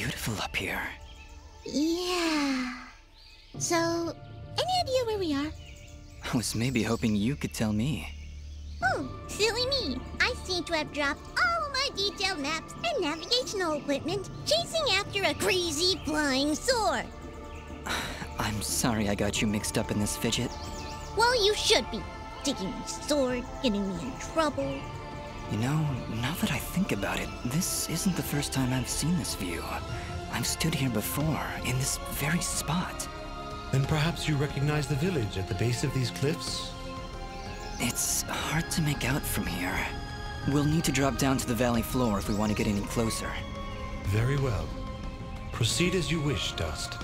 beautiful up here. Yeah. So, any idea where we are? I was maybe hoping you could tell me. Oh, silly me. I seem to have dropped all my detailed maps and navigational equipment chasing after a crazy flying sword. I'm sorry I got you mixed up in this fidget. Well, you should be. Taking my sword, getting me in trouble. You know, now that I think about it, this isn't the first time I've seen this view. I've stood here before, in this very spot. Then perhaps you recognize the village at the base of these cliffs? It's hard to make out from here. We'll need to drop down to the valley floor if we want to get any closer. Very well. Proceed as you wish, Dust.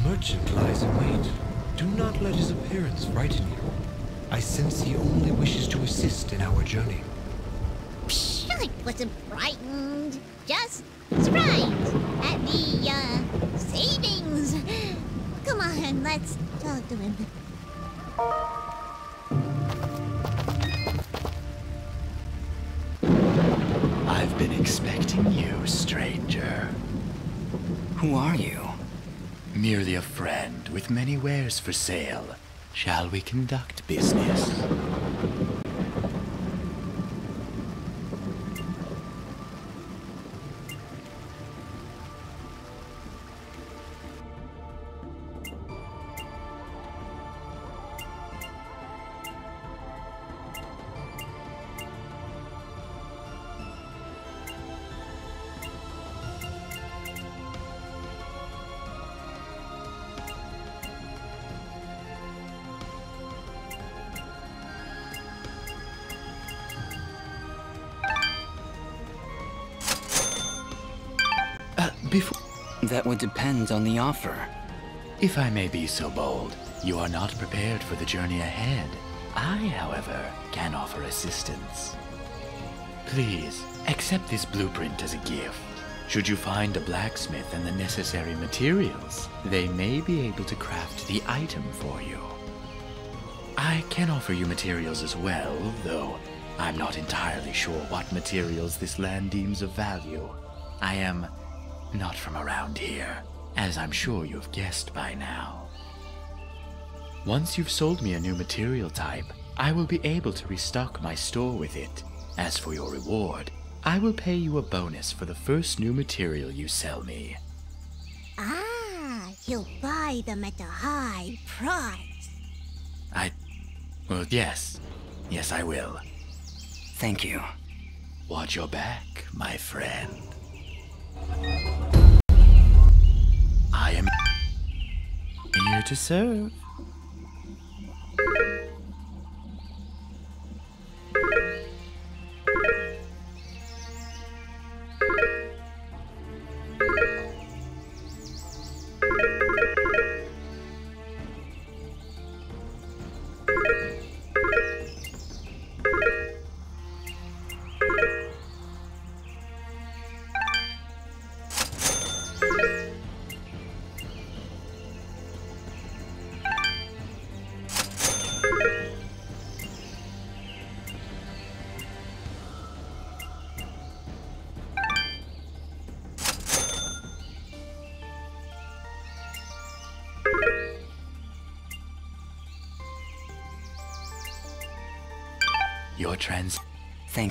merchant lies in wait. Do not let his appearance frighten you. I sense he only wishes to assist in our journey. Psh, I wasn't frightened. Just surprised at the, savings. Come on, let's talk to him. I've been expecting you, stranger. Who are you? Merely a friend with many wares for sale. Shall we conduct business? That would depend on the offer. If I may be so bold, you are not prepared for the journey ahead. I, however, can offer assistance. Please, accept this blueprint as a gift. Should you find a blacksmith and the necessary materials, they may be able to craft the item for you. I can offer you materials as well, though I'm not entirely sure what materials this land deems of value. I am not from around here, as I'm sure you've guessed by now. Once you've sold me a new material type, I will be able to restock my store with it. As for your reward, I will pay you a bonus for the first new material you sell me. Ah, he'll buy them at a high price. Well, yes. Yes, I will. Thank you. Watch your back, my friend. I am here to serve. Your Thank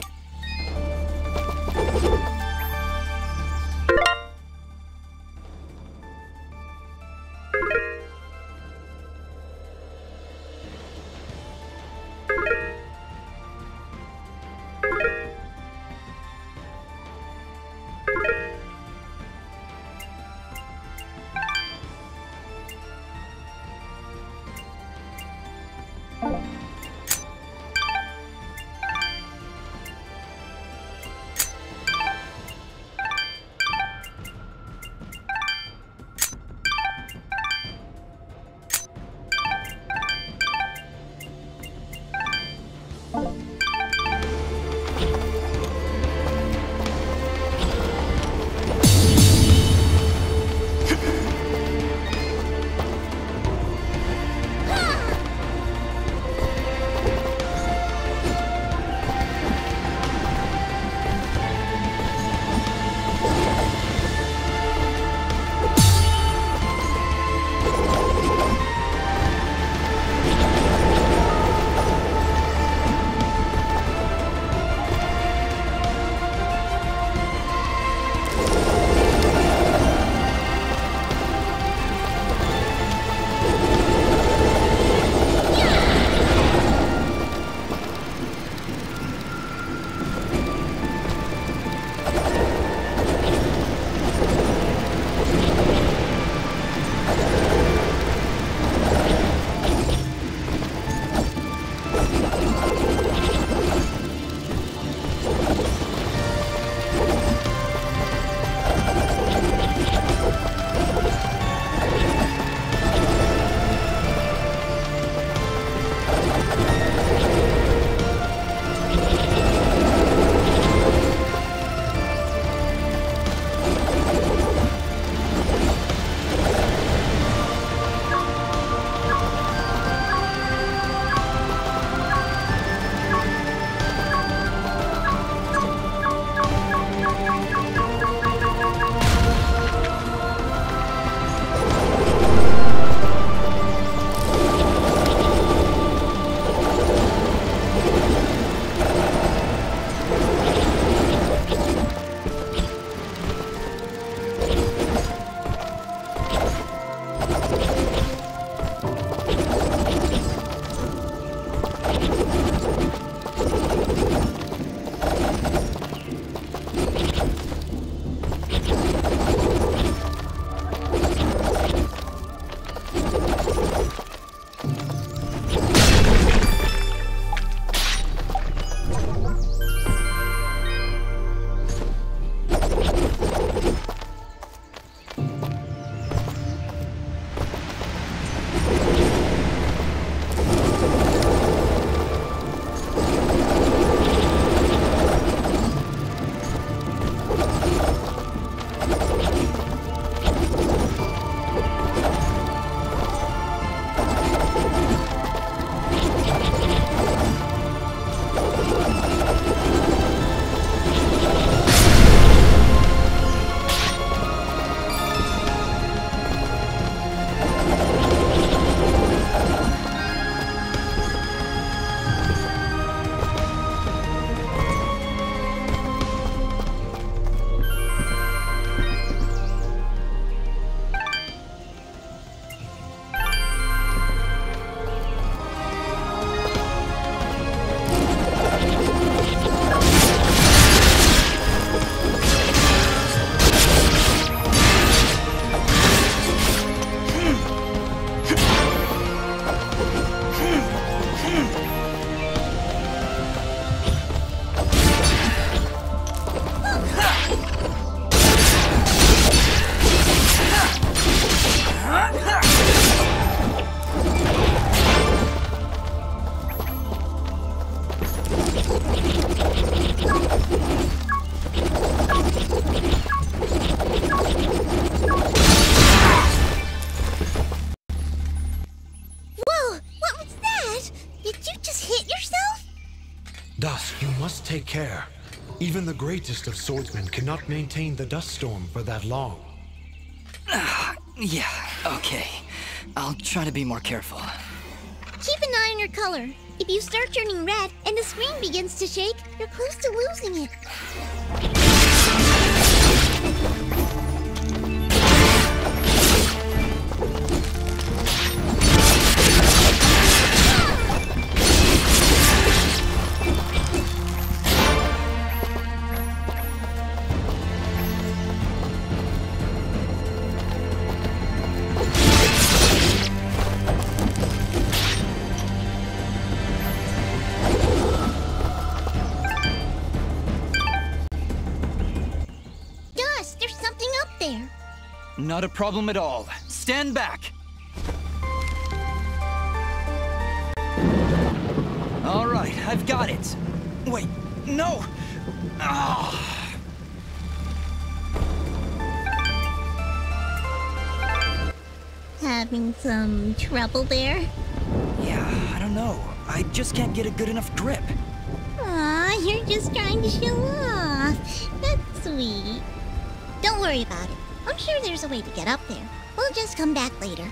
take care. Even the greatest of swordsmen cannot maintain the dust storm for that long. Yeah, okay. I'll try to be more careful. Keep an eye on your color. If you start turning red and the screen begins to shake, you're close to losing it. Not a problem at all. Stand back! All right, I've got it. Wait, no! Ah. Having some trouble there? Yeah, I don't know. I just can't get a good enough grip. Aw, you're just trying to show off. That's sweet. Don't worry about it. I'm sure there's a way to get up there. We'll just come back later.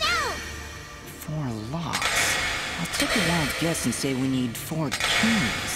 Guess and say we need 4 keys.